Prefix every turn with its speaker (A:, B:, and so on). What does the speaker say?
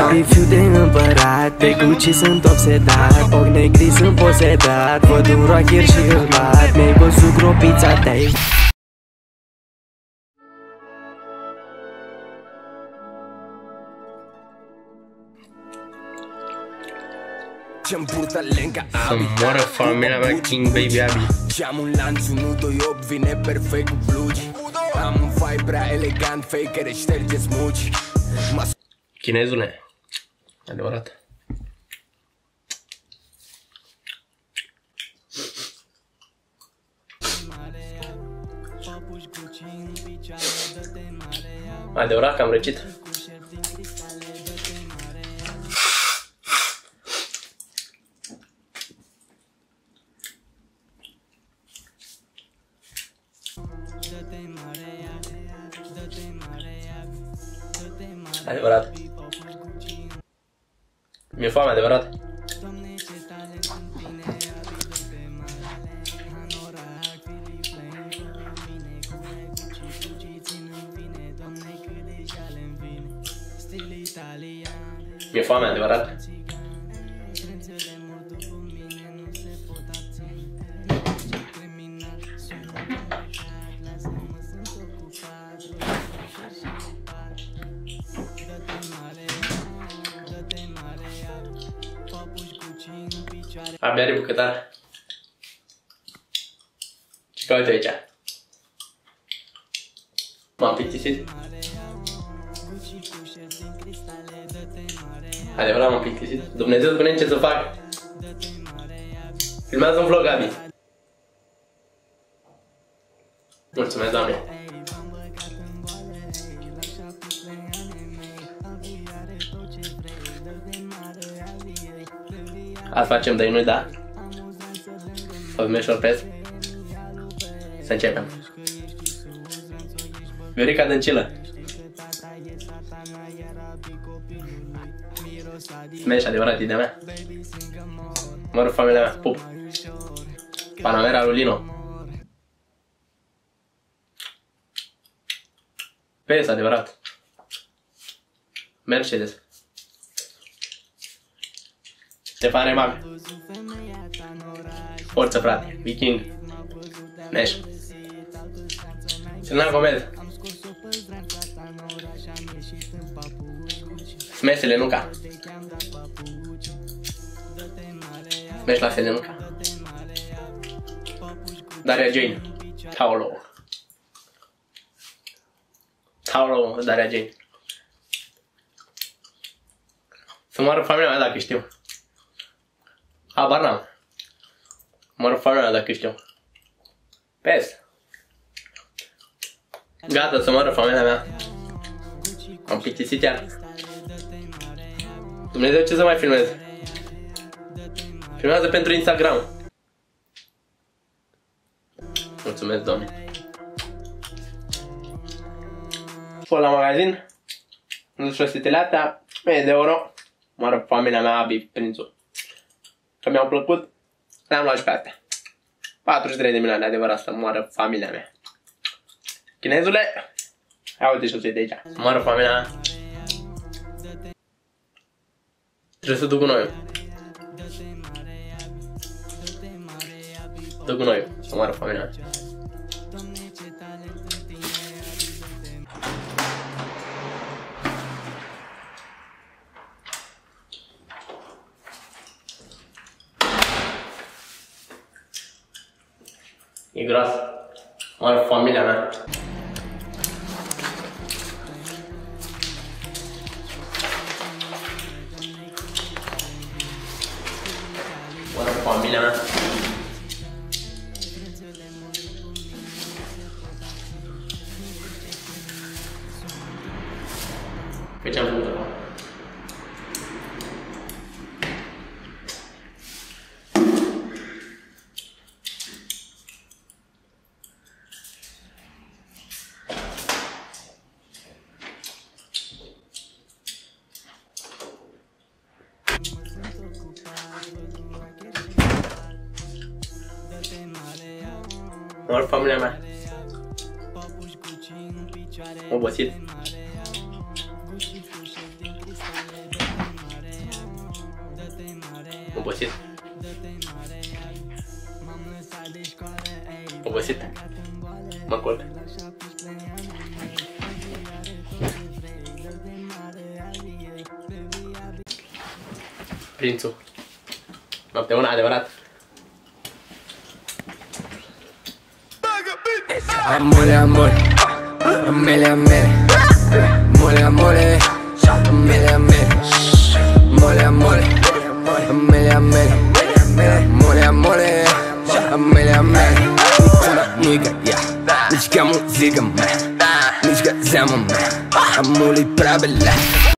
A: Baby, fiu de împărat, pe Gucci sunt obsedat. Ochi negri sunt posedat, văd un rocker și îl bat. Mi-ai văzut gropița te-ai.
B: Să moară familia mea, King Baby Abi.
A: Și-am un lanț 128, vine perfect cu blugi. Am un vibe prea elegant, fake care șterge smuci.
B: Chinezule, adevărat. Adevărat că am răcit. Adevărat. Mi-e foame, adevărat. Mi-e foame, adevărat. Abia are bucătar. Ce cauți aici? M-am plictisit. Adevărat m-am plictisit. Dumnezeu spune ce să fac. Filmează un vlog, Abi. Mulțumesc, Doamne. Azi facem de nu da? Să vă șorpez. Să începem. Viorica Dăncilă. Smash, adevărat, ideea mea. Mă rog, familia mea, pup. Panamera lui Lino. PS, adevărat. Mercedes. Ștefan Remac. Forță, frate. Viking. Smash. Selena Gomez. Smash Selenuca. Smash la Selenuca. Daria Jane. Taolo. Taolo, Daria Jane. Să moară familia mea dacă știu. Habar n-am. Moară familia mea dacă știu. PES. Gata, să moară familia mea. Am plictisit iar. Dumnezeu, ce să mai filmez? Filmează pentru Instagram. Mulțumesc, Doamne. Fost la magazin. Am dus șositeleatea. 1000 de euro. Moară familia mea, Abi, prințul. Că mi-au plăcut. Le-am luat și pe astea. 43 de milioane, adevărat, să moară familia mea. Chinezule. Ia uite și-o de aici. Să moară familia mea. Trebuie să duc cu noi. Duc cu noi. Să moară familia mea. E gras. Moară familia mea. Moară familia mea. Pe ce-am făcut acum? Moară familia mea. Obosit. obosit. Obosit. Mă culc. Prințul. Noapte bună, adevărat.
A: Amore, amore, amele, amele, mole, amore, amele, amele, mole, amore, amele, amele, mole, amore, amele, amele. Nigga, yeah, nici ca muzică, man, nici ca zeamă, man, amul-i prea bela.